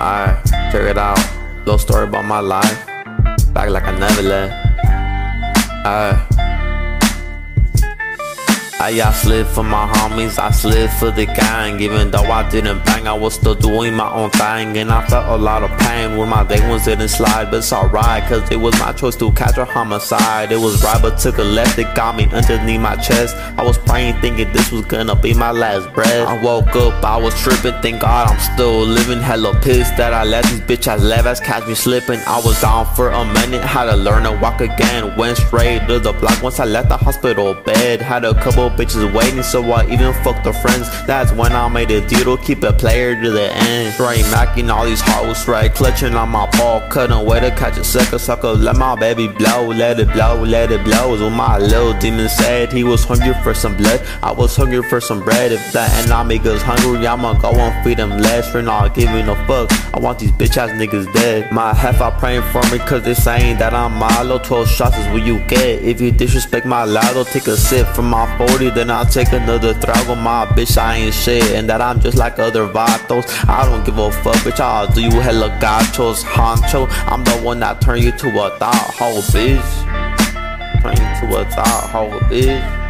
Alright, check it out. Little story about my life. Back like I never left. Alright. I slid for my homies, I slid for the gang. Even though I didn't bang, I was still doing my own thing. And I felt a lot of pain when my day ones didn't slide. But it's alright, cause it was my choice to catch a homicide. It was right but took a left, it got me underneath my chest. I was praying thinking this was gonna be my last breath. I woke up, I was tripping, thank God I'm still living. Hella pissed that I let these bitch ass left ass catch me slipping. I was down for a minute, had to learn to walk again. Went straight to the block once I left the hospital bed. Had a couple bitches waiting, so I even fucked their friends. That's when I made a deal to keep a player to the end. Straight macking all these hoes, right, clutching on my ball. Couldn't wait to catch a sucker, let my baby blow. Let it blow, let it blow is what my little demon said. He was hungry for some blood, I was hungry for some bread. If that enemy goes hungry, I'ma go and feed him less. For not giving a fuck, I want these bitch ass niggas dead. My half I praying for me cause they saying that I'm Milo. 12 shots is what you get if you disrespect my lado. Take a sip from my 40, then I'll take another trago. My bitch, I ain't shit, and that I'm just like other vatos. I don't give a fuck, bitch, I'll do you hella gachos. Honcho, I'm the one that turn you to a thought hole, bitch. Turn you to a thought hole, bitch.